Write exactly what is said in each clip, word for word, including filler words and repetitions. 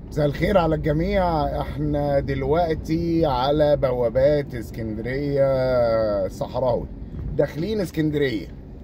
مساء الخير على الجميع. احنا دلوقتي على بوابات اسكندرية صحراوي، داخلين اسكندرية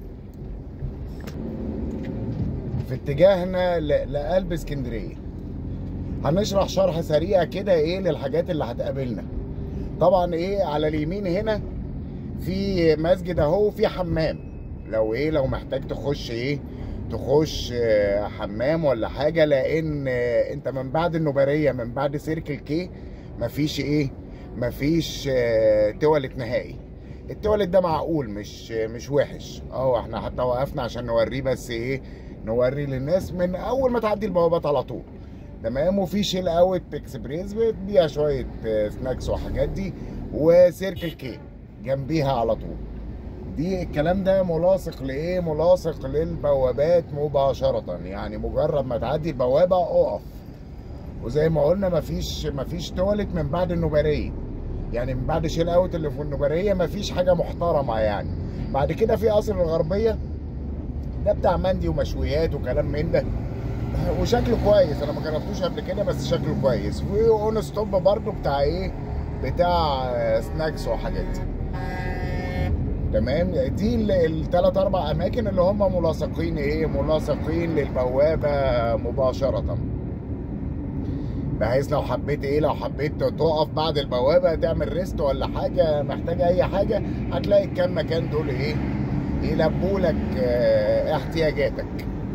في اتجاهنا ل- لقلب اسكندرية. هنشرح شرح سريع كده ايه للحاجات اللي هتقابلنا. طبعا ايه على اليمين هنا في مسجد اهو، في حمام. لو ايه لو محتاج تخش ايه تخش آه، حمام ولا حاجه، لان آه، انت من بعد النوباريه، من بعد سيركل كي مفيش ايه مفيش آه، توالت نهائي. التوالت ده معقول، مش مش وحش. اه احنا حتى وقفنا عشان نوريه، بس ايه نوري للناس من اول ما تعدي البوابات على طول. تمام. وفي شيل اوت اكسبريس بتبيع شويه آه، سناكس وحاجات دي، وسيركل كي جنبيها على طول. دي الكلام ده ملاصق لايه ملاصق للبوابات مباشره، يعني مجرد ما تعدي البوابه اقف. وزي ما قلنا مفيش مفيش توالت من بعد النوباريه، يعني من بعد شيل اوت اللي في النوباريه مفيش حاجه محترمه يعني. بعد كده في قصر الغربيه، ده بتاع مندي ومشويات وكلام من ده، وشكله كويس. انا ما جربتوش قبل كده بس شكله كويس. واون ستوب برضو بتاع ايه بتاع آه، سناكس وحاجات دي. تمام. دي الثلاث اربع اماكن اللي هم ملاصقين ايه ملاصقين للبوابه مباشره، بحيث لو حبيت ايه لو حبيت تقف بعد البوابه تعمل ريست ولا حاجه، محتاج اي حاجه، هتلاقي الكام مكان دول ايه يلبوا لك اه احتياجاتك.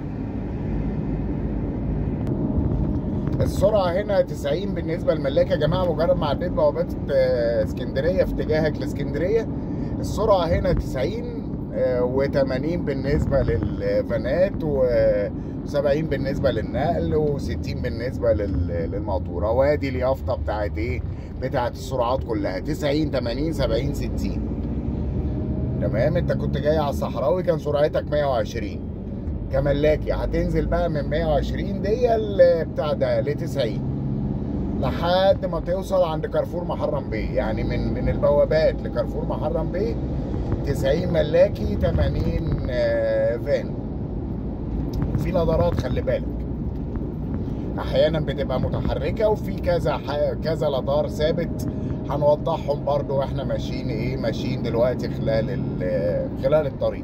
السرعه هنا تسعين بالنسبه للملاك يا جماعه. مجرد ما عديت بوابات اه اسكندريه في اتجاهك لاسكندريه، السرعه هنا تسعين و80 بالنسبه للفانات، و70 بالنسبه للنقل، و60 بالنسبه لل- للمقطوره. وادي اليافطه بتاعت ايه بتاعت السرعات كلها تسعين تمانين سبعين ستين. تمام. انت كنت جاي على الصحراوي كان سرعتك مية وعشرين كملاكي، هتنزل بقى من مية وعشرين دي ال- بتاع ده ل تسعين لحد ما توصل عند كارفور محرم بيه. يعني من من البوابات لكارفور محرم بيه تسعين ملاكي، تمانين آه، فان. في لادارات خلي بالك، احيانا بتبقى متحركه، وفي كذا ح- كذا لادار ثابت هنوضحهم برضو واحنا ماشيين ايه ماشيين دلوقتي خلال ال- خلال الطريق.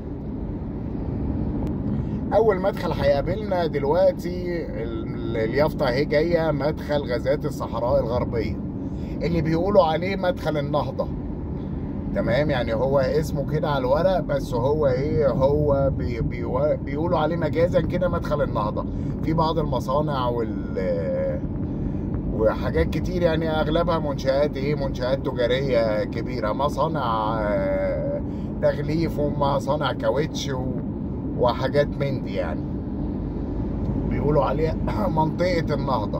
اول مدخل هيقابلنا دلوقتي ال- اليافطه اهي جايه، مدخل غازات الصحراء الغربيه اللي بيقولوا عليه مدخل النهضه. تمام. يعني هو اسمه كده على الورق، بس هو ايه هو بي بي بيقولوا عليه مجازا كده مدخل النهضه. في بعض المصانع وال وحاجات كتير، يعني اغلبها منشآت ايه منشآت تجاريه كبيره، مصانع آه، تغليف ومصانع كاوتش و- وحاجات من دي، يعني بيقولوا عليها منطقه النهضه.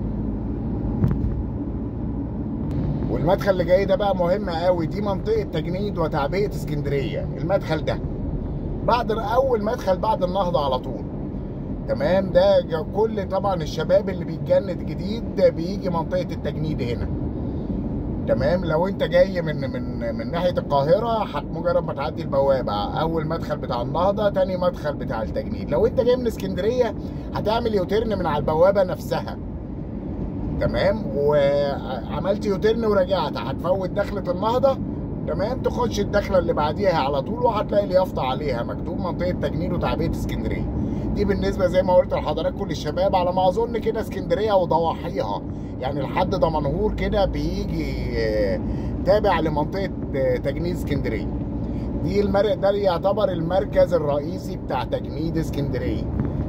والمدخل اللي جاي ده بقى مهم قوي، دي منطقه تجنيد وتعبئه اسكندريه. المدخل ده بعد اول مدخل بعد النهضه على طول. تمام. ده ج- كل طبعا الشباب اللي بيتجند جديد بيجي منطقه التجنيد هنا. تمام. لو انت جاي من من من ناحيه القاهره، هت- مجرد ما تعدي البوابه اول مدخل بتاع النهضه، تاني مدخل بتاع التجنيد. لو انت جاي من اسكندريه هتعمل يوتيرن من على البوابه نفسها. تمام. وعملت يوتيرن ورجعت هتفوت دخلة النهضة. تمام. تخش الدخلة اللي بعديها على طول، وهتلاقي اليافطة عليها مكتوب منطقة تجنيد وتعبئة اسكندرية. دي بالنسبة زي ما قلت لحضراتكم للشباب، على ما أظن كده اسكندرية وضواحيها، يعني لحد دمنهور كده بيجي آه، تابع لمنطقة آه، تجنيد اسكندرية. دي المر... ده يعتبر المركز الرئيسي بتاع تجنيد اسكندرية.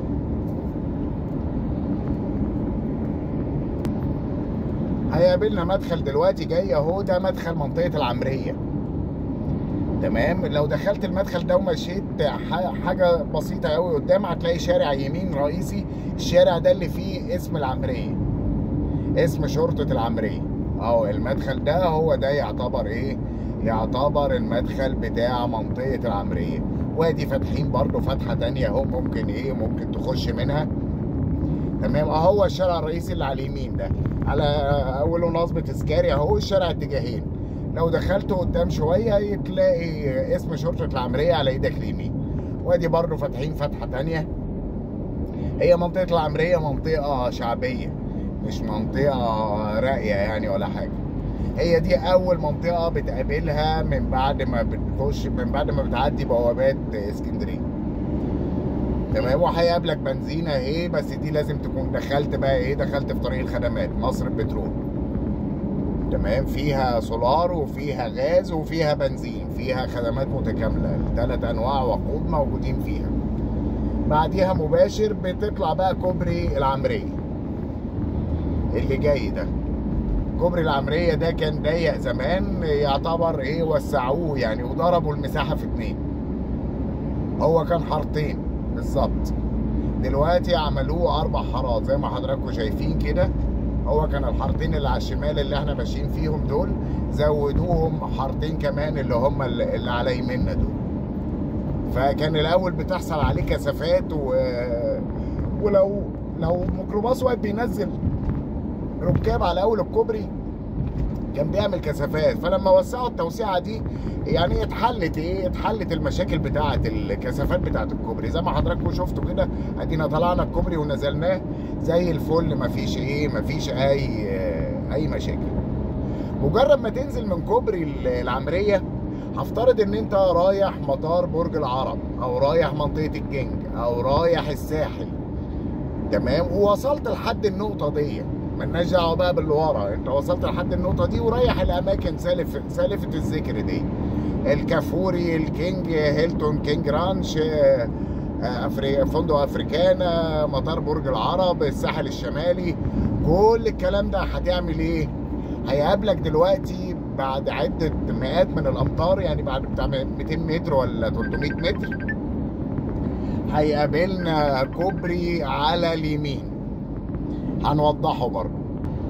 هيقابلنا مدخل دلوقتي جاي اهو، ده مدخل منطقة العمرية. تمام. لو دخلت المدخل ده ومشيت ح- حاجة بسيطة قوي قدام، هتلاقي شارع يمين رئيسي. الشارع ده اللي فيه اسم العمرية، اسم شرطة العمرية. اهو المدخل ده هو ده يعتبر ايه يعتبر المدخل بتاع منطقة العمرية. وادي فاتحين برضو فتحة تانية اهو، ممكن ايه ممكن تخش منها. تمام. اهو الشارع الرئيسي اللي على اليمين ده، على اوله نصب تذكاري اهو، الشارع اتجاهين. لو دخلت قدام شويه تلاقي اسم شرطه العمريه على ايدك اليمين. وادي برضه فاتحين فتحه تانيه. هي منطقه العمريه منطقه شعبيه، مش منطقه راقيه يعني ولا حاجه. هي دي اول منطقه بتقابلها من بعد ما بتخش، من بعد ما بتعدي بوابات اسكندريه. تمام. وهيقابلك بنزينه اهي، بس دي لازم تكون دخلت بقى ايه، دخلت في طريق الخدمات مصر البترول. تمام. فيها سولار وفيها غاز وفيها بنزين، فيها خدمات متكامله، ثلاث انواع وقود موجودين فيها. بعديها مباشر بتطلع بقى كوبري العمريه اللي جاي ده. كوبري العمريه ده كان ضيق زمان، يعتبر ايه وسعوه يعني وضربوا المساحه في اتنين. هو كان حارتين بالظبط، دلوقتي عملوه اربع حارات زي ما حضراتكم شايفين كده. هو كان الحارتين اللي على الشمال اللي احنا ماشيين فيهم دول، زودوهم حارتين كمان اللي هم اللي على يميننا دول. فكان الاول بتحصل عليه كثافات و... ولو لو ميكروباص واقف بينزل ركاب على اول الكوبري كان بيعمل كثافات. فلما وسعوا التوسعه دي يعني اتحلت ايه اتحلت المشاكل بتاعه الكثافات بتاعه الكوبري. زي ما حضراتكم شفتوا كده، ادينا طلعنا الكوبري ونزلناه زي الفل، مفيش ايه مفيش اي اي مشاكل. مجرد ما تنزل من كوبري العمريه، هفترض ان انت رايح مطار برج العرب او رايح منطقه الجنج او رايح الساحل، تمام، ووصلت لحد النقطه دي، مالناش دعوه بقى باللي ورا، انت وصلت لحد النقطه دي ورايح الاماكن سالف سالفه الذكر دي، الكافوري، الكينج، هيلتون كينج رانش، أفري... فندق افريكانا، مطار برج العرب، الساحل الشمالي، كل الكلام ده هتعمل ايه؟ هيقابلك دلوقتي بعد عده مئات من الامتار، يعني بعد بتاع مئتين متر ولا تلتمية متر، هيقابلنا كوبري على اليمين. هنوضحه برضه.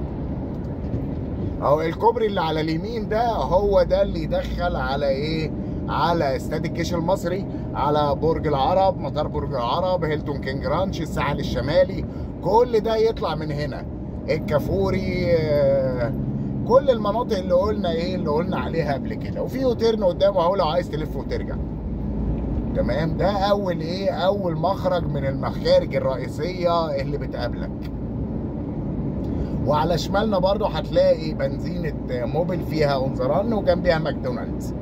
اهو الكوبري اللي على اليمين ده هو ده اللي يدخل على ايه؟ على استاد الجيش المصري، على برج العرب، مطار برج العرب، هيلتون كينج رانش، الساحل الشمالي، كل ده يطلع من هنا. الكافوري، كل المناطق اللي قلنا ايه اللي قلنا عليها قبل كده. وفي يوتيرن قدامه اهو لو عايز تلف وترجع. تمام. ده اول ايه اول مخرج من المخارج الرئيسيه اللي بتقابلك. وعلى شمالنا برضو هتلاقي بنزينة موبل فيها انظران وجنبيها ماكدونالدز.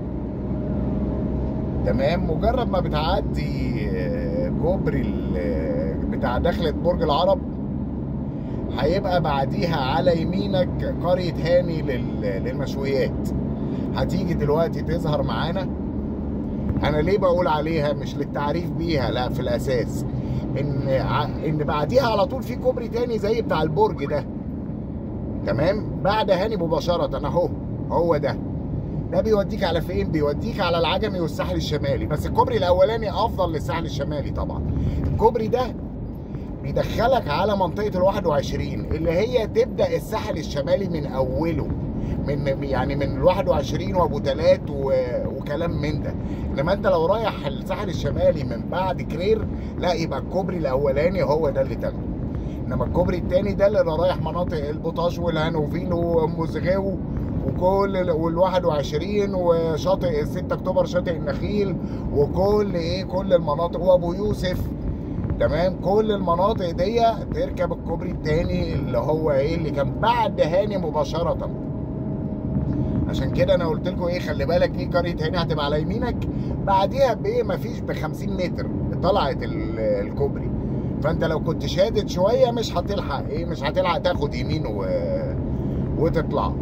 تمام. مجرد ما بتعدي كوبري بتاع دخلة برج العرب، هيبقى بعديها على يمينك قرية هاني للمشويات. هتيجي دلوقتي تظهر معانا. انا ليه بقول عليها؟ مش للتعريف بيها، لا، في الاساس ان ان بعديها على طول في كوبري تاني زي بتاع البرج ده. تمام. بعد هاني مباشرة اهو، هو ده ده بيوديك على فين؟ بيوديك على العجمي والساحل الشمالي، بس الكوبري الاولاني افضل للساحل الشمالي طبعا. الكوبري ده بيدخلك على منطقة الواحد وعشرين اللي هي تبدأ الساحل الشمالي من اوله، من يعني من الواحد وعشرين وابو تلات وكلام من ده. انما انت لو رايح الساحل الشمالي من بعد كرير، لا، يبقى الكوبري الاولاني هو ده اللي تاخده. انما الكوبري الثاني ده اللي رايح مناطق البوطاش والهانوفيل ومزغاو وكل والواحد وعشرين وشاطئ ستة اكتوبر، شاطئ النخيل، وكل ايه كل المناطق، وابو يوسف. تمام. كل المناطق دي تركب الكوبري الثاني اللي هو ايه اللي كان بعد هاني مباشرة. عشان كده انا قلت لكم ايه، خلي بالك دي قرية هاني هتبقى على يمينك، بعديها بايه مفيش ب خمسين متر طلعت الكوبري. فانت لو كنت شادد شويه مش هتلحق ايه مش هتلحق تاخد يمين و... وتطلع.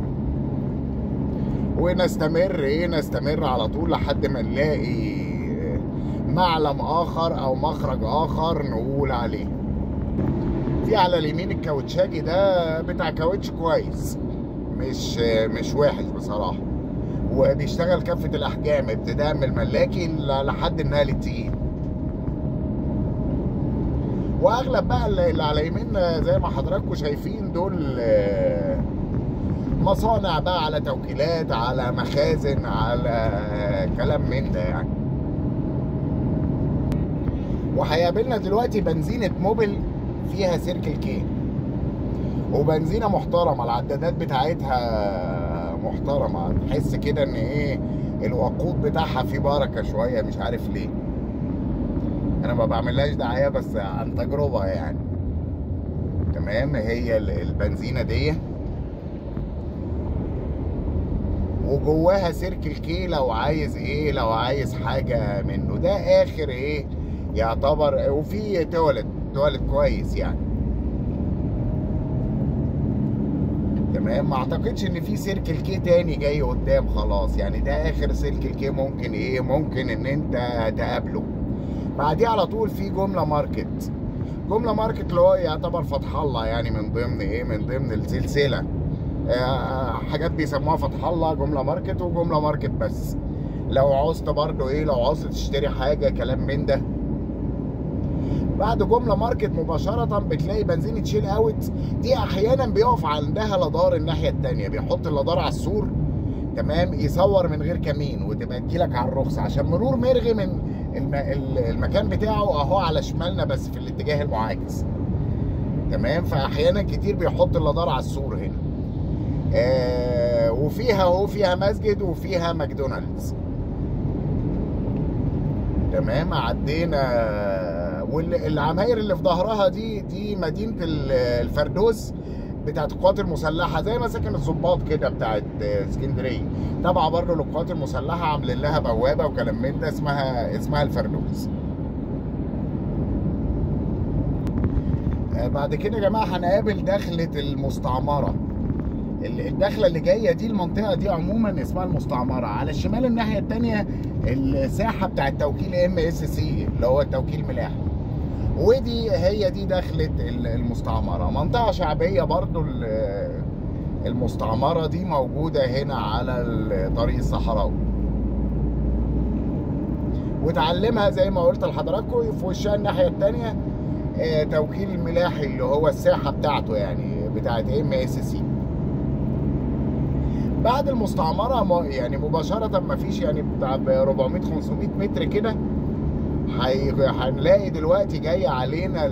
ونستمر ايه نستمر على طول لحد ما نلاقي معلم اخر او مخرج اخر نقول عليه. في على اليمين الكاوتشاجي ده بتاع كاوتش كويس، مش مش وحش بصراحه، وبيشتغل كافه الاحجام ابتداء من الملاكي لحد النقل التقيل. واغلب بقى اللي على يميننا زي ما حضراتكم شايفين دول مصانع بقى، على توكيلات، على مخازن، على كلام من ده يعني. وهيقابلنا دلوقتي بنزينة موبل فيها سيركل كي، وبنزينة محترمة، العدادات بتاعتها محترمة، تحس كده ان ايه الوقود بتاعها فيه بركة شوية، مش عارف ليه. انا ما بعملهاش دعايه بس عن تجربه يعني. تمام. تمام. هي البنزينه دي وجواها سيركل كي لو عايز ايه، لو عايز حاجه منه. ده اخر ايه يعتبر. وفي تواليت تواليت كويس يعني. تمام. ما اعتقدش ان في سيركل كي تاني جاي قدام خلاص يعني. ده اخر سيركل كي ممكن ايه ممكن ان انت تقابله. بعديه على طول في جمله ماركت. جمله ماركت اللي هو يعتبر فتح الله يعني، من ضمن ايه من ضمن السلسله. آه حاجات بيسموها فتح الله، جمله ماركت وجمله ماركت بس. لو عوزت برضو ايه، لو عوزت تشتري حاجه كلام من ده. بعد جمله ماركت مباشره بتلاقي بنزينه شيل اوت. دي احيانا بيقف عندها لدار الناحيه الثانيه، بيحط اللدار على السور تمام، يصور من غير كمين وتبقى تجيلك على الرخصه عشان مرور مرغي من الم... المكان بتاعه اهو على شمالنا بس في الاتجاه المعاكس. تمام. فاحيانا كتير بيحط اللدار على السور هنا. آه وفيها اهو فيها مسجد وفيها ماكدونالدز. تمام. عدينا. والعماير اللي في ظهرها دي دي مدينه الفردوس بتاعت القوات المسلحه، زي مساكن الضباط كده بتاعت اسكندريه، تابعه برضه للقوات المسلحه، عاملين لها بوابه وكلام من ده، اسمها اسمها الفردوس. بعد كده يا جماعه هنقابل دخله المستعمره. الدخله اللي جايه دي، المنطقه دي عموما اسمها المستعمره. على الشمال الناحيه الثانيه الساحه بتاعت توكيل ام اس سي اللي هو التوكيل ملاحي. ودي هي دي دخلة المستعمرة. منطقة شعبية برضو. المستعمرة دي موجودة هنا على الطريق الصحراوي، وتعلمها زي ما قلت لحضراتكم في وشها الناحية التانية توكيل الملاحي اللي هو الساحة بتاعته يعني بتاعت ام اس سي. بعد المستعمرة يعني مباشرة مفيش يعني بتاع أربعمية خمسمية متر كده هنلاقي دلوقتي جاي علينا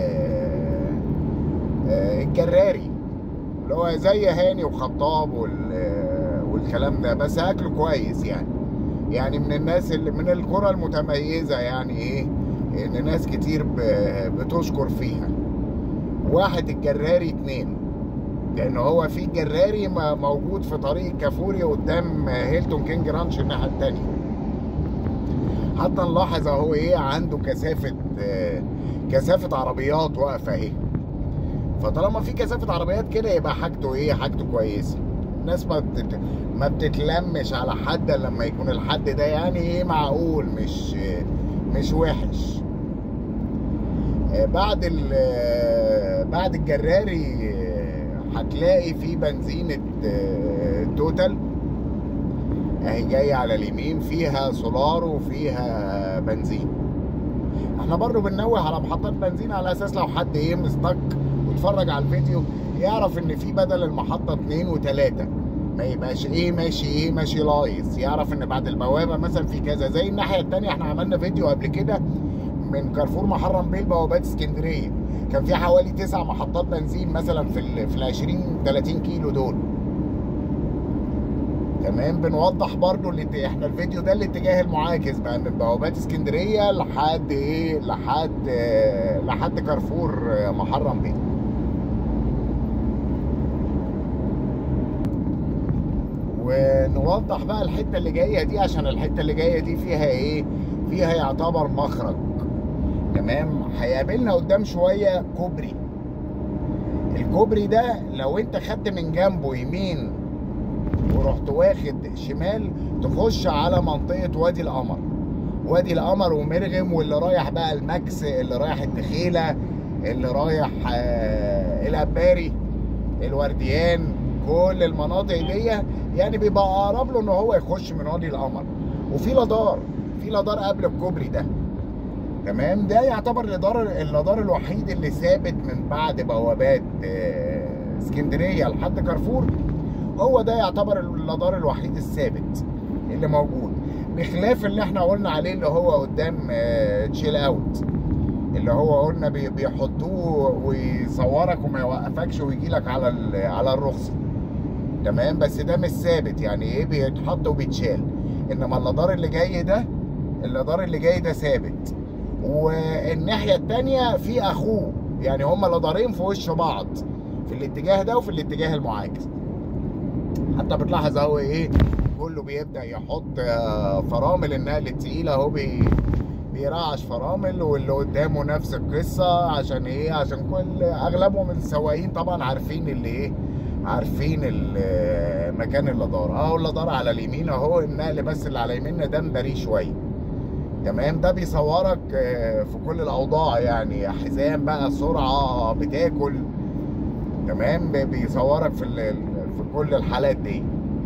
الجراري اللي هو زي هاني وخطاب والكلام ده، بس اكله كويس يعني. يعني من الناس اللي من القرى المتميزه يعني ايه، ان ناس كتير بتشكر فيها. واحد الجراري اتنين، لان هو في جراري موجود في طريق كافوري قدام هيلتون كينج رانش الناحيه التانيه. حتى نلاحظ اهو ايه عنده كثافه آه كثافه عربيات واقفه اهي. فطالما في كثافه عربيات كده يبقى حاجته ايه حاجته كويسه. الناس ما بتت... ما بتتلمش على حد لما يكون الحد ده يعني ايه معقول، مش مش وحش. آه بعد ال آه بعد الجراري آه هتلاقي في بنزينه آه توتال اهي جايه على اليمين، فيها سولار وفيها بنزين. احنا برضو بننوه على محطات بنزين على اساس لو حد ايه مستك واتفرج على الفيديو يعرف ان في بدل المحطه اتنين وتلاته، ما يبقاش ايه ماشي ايه ماشي لايص، يعرف ان بعد البوابه مثلا في كذا. زي الناحيه التانيه احنا عملنا فيديو قبل كده من كارفور محرم بيه لبوابات اسكندريه، كان في حوالي تسع محطات بنزين مثلا في ال في ال عشرين تلاتين كيلو دول. تمام. بنوضح برضو اللي احنا الفيديو ده الاتجاه المعاكس بقى من بوابات اسكندريه لحد ايه لحد اه لحد كارفور محرم بيه. ونوضح بقى الحته اللي جايه دي، عشان الحته اللي جايه دي فيها ايه فيها يعتبر مخرج. تمام. هيقابلنا قدام شويه كوبري. الكوبري ده لو انت خدت من جنبه يمين ورحت واخد شمال تخش على منطقه وادي القمر. وادي القمر ومرغم، واللي رايح بقى الماكس، اللي رايح الدخيله، اللي رايح آه الاباري، الورديان، كل المناطق دي يعني بيبقى اقرب له ان هو يخش من وادي القمر. وفي لدار في لدار قبل الكوبري ده. تمام. ده يعتبر اللدار اللدار الوحيد اللي ثابت من بعد بوابات آه اسكندريه لحد كارفور. هو ده يعتبر اللدار الوحيد الثابت اللي موجود، بخلاف اللي احنا قلنا عليه اللي هو قدام تشيل اوت، اللي هو قلنا بيحطوه ويصورك وما يوقفكش ويجي لك على على الرخصه. تمام. بس ده مش ثابت يعني ايه، بيتحط وبيتشال. انما اللدار اللي جاي ده اللدار اللي جاي ده ثابت. والناحيه الثانيه في اخوه يعني هما لدارين في وش بعض في الاتجاه ده وفي الاتجاه المعاكس. حتى بتلاحظ اهو ايه كله بيبدا يحط فرامل النقل التقيله اهو، بي بيرعش فرامل، واللي قدامه نفس القصه. عشان ايه؟ عشان كل اغلبهم السواقين طبعا عارفين اللي ايه، عارفين مكان اللدار. اهو اللدار على اليمين اهو، النقل بس اللي على يميننا ده مداريه شويه. تمام، ده بيصورك في كل الاوضاع، يعني حزام بقى، سرعه، بتاكل. تمام، بيصورك في في كل الحالات دي.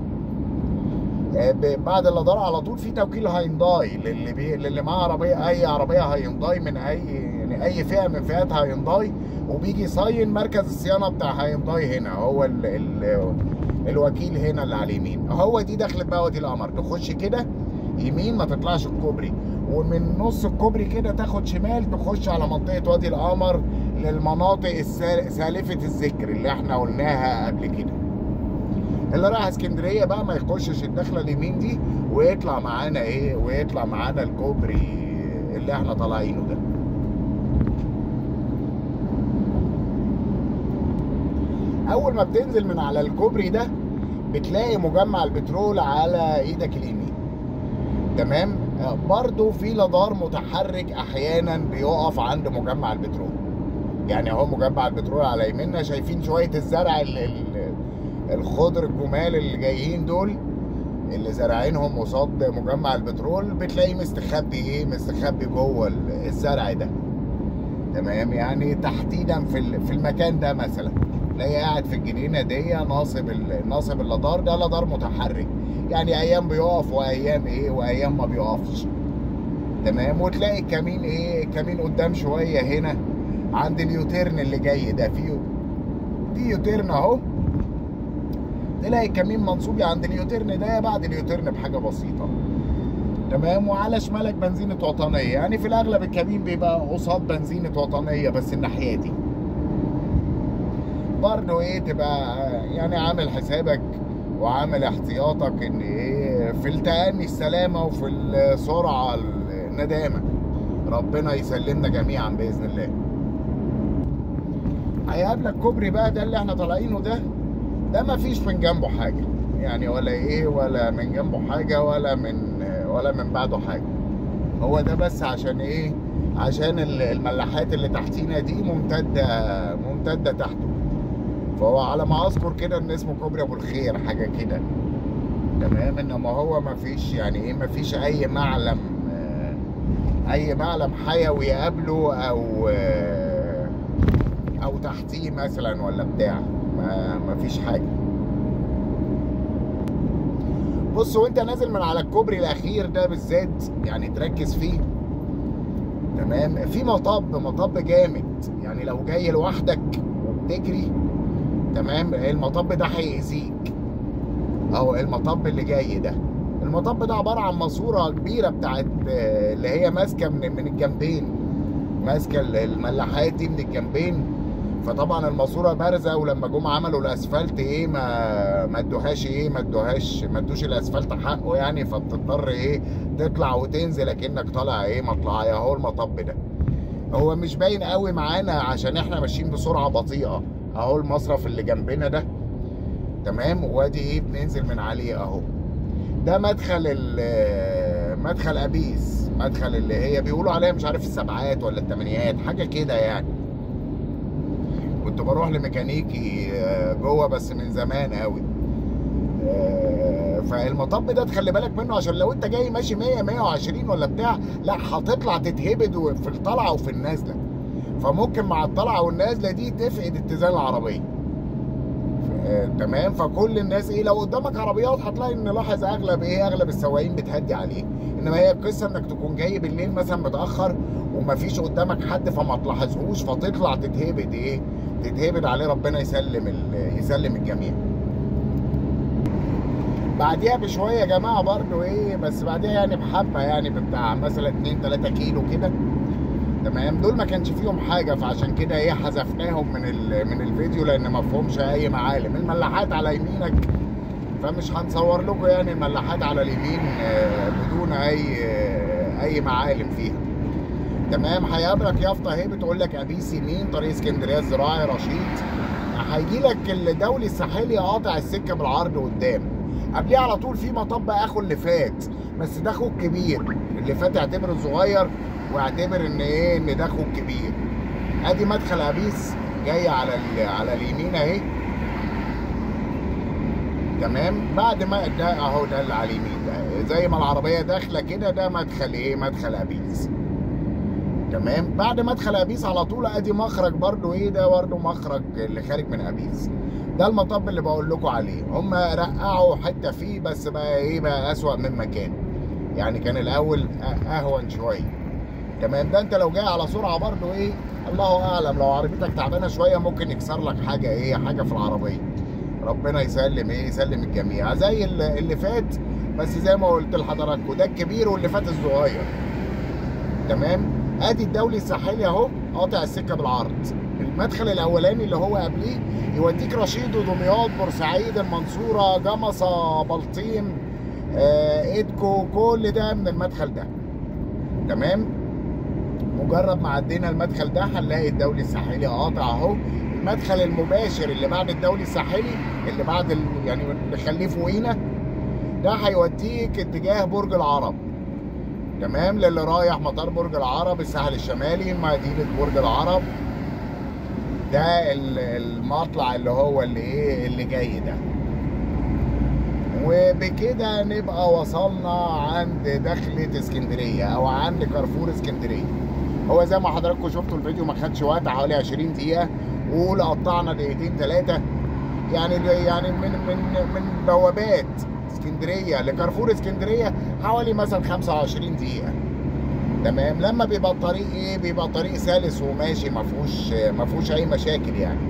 بعد اللدار على طول في توكيل هيونداي للي بي... للي معاه عربيه، اي عربيه هيونداي من اي يعني اي فئه من فئات هيونداي، وبيجي يصين مركز الصيانه بتاع هيونداي هنا. هو ال... ال... الوكيل هنا اللي على اليمين. هو دي دخلت بقى وادي القمر، تخش كده يمين ما تطلعش الكوبري، ومن نص الكوبري كده تاخد شمال تخش على منطقه وادي القمر، للمناطق السال... سالفه الذكر اللي احنا قلناها قبل كده. اللي رايح اسكندريه بقى ما يخشش الدخله اليمين دي، ويطلع معانا ايه، ويطلع معانا الكوبري اللي احنا طالعينه ده. اول ما بتنزل من على الكوبري ده بتلاقي مجمع البترول على ايدك اليمين. تمام، برضو في لدار متحرك احيانا بيقف عند مجمع البترول. يعني اهو مجمع البترول على يميننا، شايفين شويه الزرع اللي الخضر الجمال اللي جايين دول اللي زارعينهم قصاد مجمع البترول، بتلاقيه مستخبي ايه، مستخبي جوه الزرع ده. تمام، يعني تحديدا في في المكان ده مثلا تلاقيه قاعد في الجنينه دي ناصب ناصب اللدار ده. لدار متحرك، يعني ايام بيقف وايام ايه، وايام ما بيقفش. تمام، وتلاقي الكمين ايه، الكمين قدام شويه هنا عند اليوتيرن اللي جاي ده. فيه دي يوتيرن اهو، تلاقي الكمين منصوب عند اليوتيرن ده، بعد اليوتيرن بحاجه بسيطه. تمام، وعلى شمالك بنزينه وطنيه. يعني في الاغلب الكمين بيبقى قصاد بنزينه وطنيه، بس الناحيه دي برضه ايه تبقى يعني عامل حسابك وعامل احتياطك ان ايه في التأني السلامه، وفي السرعه الندامه. ربنا يسلمنا جميعا باذن الله. هيقابلك كوبري بقى ده اللي احنا طالعينه ده، ده ما فيش من جنبه حاجه يعني، ولا ايه، ولا من جنبه حاجه، ولا من ولا من بعده حاجه. هو ده بس عشان ايه، عشان الملاحات اللي تحتينا دي ممتده ممتده تحته. فهو على ما اذكر كده ان اسمه كوبري ابو الخير حاجه كده. تمام، انما هو ما فيش يعني ايه، ما فيش اي معلم اي معلم حيوي يقابله، او او تحتيه مثلا ولا بتاع، ما ما فيش حاجه. بص، وانت نازل من على الكوبري الاخير ده بالذات يعني تركز فيه. تمام، في مطب مطب جامد، يعني لو جاي لوحدك وبتجري تمام المطب ده هيأذيك. اهو المطب اللي جاي ده، المطب ده عباره عن ماسوره كبيره بتاعت اللي هي ماسكه من من الجنبين، ماسكه الملاحات دي من الجنبين. فطبعا الماسوره بارزه، ولما جم عملوا الاسفلت ايه ما ما ادوهاش ايه ما ادوهاش ما ادوش الاسفلت حقه يعني، فبتضطر ايه تطلع وتنزل اكنك طالع ايه مطلعيه. اهو المطب ده هو مش باين قوي معانا عشان احنا ماشيين بسرعه بطيئه. اهو المصرف اللي جنبنا ده تمام، وادي ايه بننزل من عليه. اهو ده مدخل مدخل ابيس، مدخل اللي هي بيقولوا عليها مش عارف السبعات ولا الثمانيات حاجه كده يعني. كنت بروح لميكانيكي جوه بس من زمان قوي. فالمطب ده تخلي بالك منه، عشان لو انت جاي ماشي مية مية وعشرين ولا بتاع، لا هتطلع تتهبد في الطلعه وفي النازله. فممكن مع الطلعه والنازله دي تفقد اتزان العربيه. تمام، فكل الناس ايه، لو قدامك عربيات هتلاقي ان لاحظ اغلب ايه اغلب السواقين بتهدي عليه. انما هي القصه انك تكون جاي بالليل مثلا متاخر ومفيش قدامك حد فما تلاحظهوش، فتطلع تتهبد ايه تتهبد عليه. ربنا يسلم يسلم الجميع. بعديها بشويه يا جماعه برضو ايه، بس بعديها يعني بحبه يعني بتاع مثلا اتنين تلاتة كيلو كده. تمام، دول ما كانش فيهم حاجه، فعشان كده ايه حذفناهم من من الفيديو، لان ما فيهمش اي معالم. الملاحات على يمينك، فمش هنصور لكم يعني الملاحات على اليمين بدون اي اي معالم فيها. تمام. هيقابلك يافطه اهي بتقول لك ابيس يمين طريق اسكندريه الزراعي رشيد. هيجي لك الدولي الساحلي قاطع السكه بالعرض قدام. قبليه على طول في مطب اخو اللي فات، بس ده اخوه الكبير. اللي فات اعتبر الصغير واعتبر ان ايه ان ده اخوه الكبير. ادي مدخل ابيس جاي على على اليمين اهي. تمام. بعد ما ده اهو ده اللي على اليمين ده زي ما العربيه داخله كده، ده مدخل ايه مدخل ابيس. تمام. بعد مدخل ابيس على طول ادي مخرج برضو ايه، ده برضو مخرج اللي خارج من ابيس. ده المطب اللي بقول لكم عليه. هم رقعوا حته فيه بس بقى ايه بقى اسوأ مما كان. يعني كان الاول اهون شويه. تمام. ده انت لو جاي على سرعه برضو ايه الله اعلم، لو عربيتك تعبانه شويه ممكن يكسر لك حاجه ايه حاجه في العربيه. ربنا يسلم ايه يسلم الجميع زي اللي فات. بس زي ما قلت لحضراتكم ده الكبير واللي فات الصغير. تمام. ادي الدولي الساحلي اهو قاطع السكه بالعرض. المدخل الاولاني اللي هو قبليه يوديك رشيد ودمياط بورسعيد المنصوره جمصه بلطيم آه ايدكو، كل ده من المدخل ده. تمام. مجرد ما عدينا المدخل ده هنلاقي الدولي الساحلي قاطع اهو. المدخل المباشر اللي بعد الدولي الساحلي اللي بعد ال... يعني نخليه فوقينا ده هيوديك اتجاه برج العرب. تمام. للي رايح مطار برج العرب الساحل الشمالي مدينه برج العرب. ده المطلع اللي هو اللي ايه اللي جاي ده. وبكده نبقى وصلنا عند دخلة اسكندريه او عند كارفور اسكندريه. هو زي ما حضراتكم شفتوا الفيديو ما خدش وقت، حوالي عشرين دقيقه، وقول قطعنا دقيقتين ثلاثه. يعني يعني من من من بوابات اسكندريه لكارفور اسكندريه حوالي مثلا خمسة وعشرين دقيقه. تمام. لما بيبقى الطريق ايه بيبقى الطريق سلس وماشي ما فيهوش ما فيهوش اي مشاكل يعني.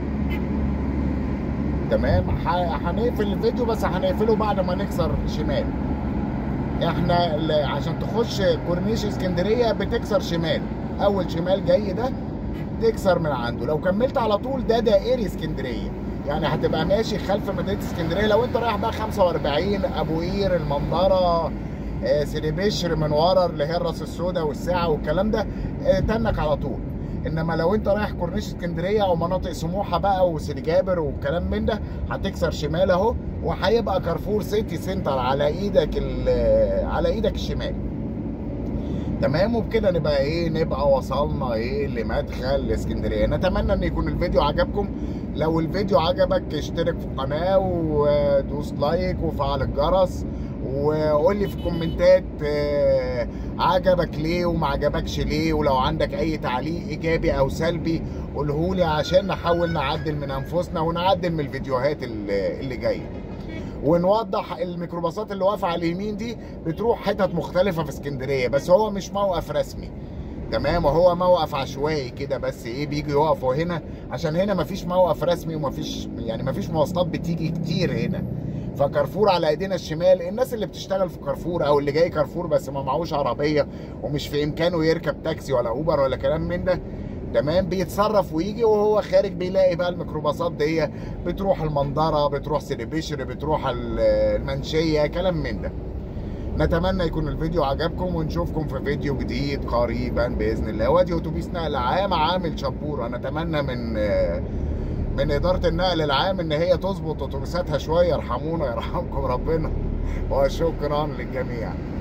تمام. هنقفل الفيديو بس هنقفله بعد ما نكسر شمال. احنا عشان تخش كورنيش اسكندريه بتكسر شمال، اول شمال جاي ده تكسر من عنده. لو كملت على طول ده دائري اسكندريه، يعني هتبقى ماشي خلف مدينه اسكندريه. لو انت رايح بقى خمسة وأربعين ابو قير المنظره آه سيدي بشر من ورا اللي هي الراس السوداء والساعه والكلام ده آه تنك على طول. انما لو انت رايح كورنيش اسكندريه او مناطق سموحه بقى وسيدي جابر والكلام من ده هتكسر شمال اهو، وهيبقى كارفور سيتي سنتر على ايدك على ايدك الشمال. تمام. وبكده نبقى ايه نبقى وصلنا ايه لمدخل اسكندريه. نتمنى ان يكون الفيديو عجبكم. لو الفيديو عجبك اشترك في القناه ودوس لايك وفعل الجرس، وقول لي في الكومنتات اه عجبك ليه وما عجبكش ليه، ولو عندك اي تعليق ايجابي او سلبي قوله لي عشان نحاول نعدل من انفسنا ونعدل من الفيديوهات اللي, اللي جايه. ونوضح الميكروباصات اللي واقفه على اليمين دي بتروح حتت مختلفه في اسكندريه، بس هو مش موقف رسمي. تمام. وهو موقف عشوائي كده بس ايه بيجوا يقفوا هنا عشان هنا مفيش موقف رسمي ومفيش يعني مفيش مواصلات بتيجي كتير هنا. فكارفور على ايدينا الشمال. الناس اللي بتشتغل في كارفور او اللي جاي كارفور بس ما معهوش عربيه ومش في امكانه يركب تاكسي ولا اوبر ولا كلام من ده، تمام، بيتصرف ويجي وهو خارج بيلاقي بقى الميكروباصات دي بتروح المنظره بتروح سيدي بشر بتروح المنشيه كلام من ده. نتمنى يكون الفيديو عجبكم ونشوفكم في فيديو جديد قريبا باذن الله. وادي اتوبيس نقل عام عامل شبوره. نتمنى من من اداره النقل العام ان هي تظبط اتوبيساتها شويه. ارحمونا يرحمكم ربنا. وشكرا للجميع.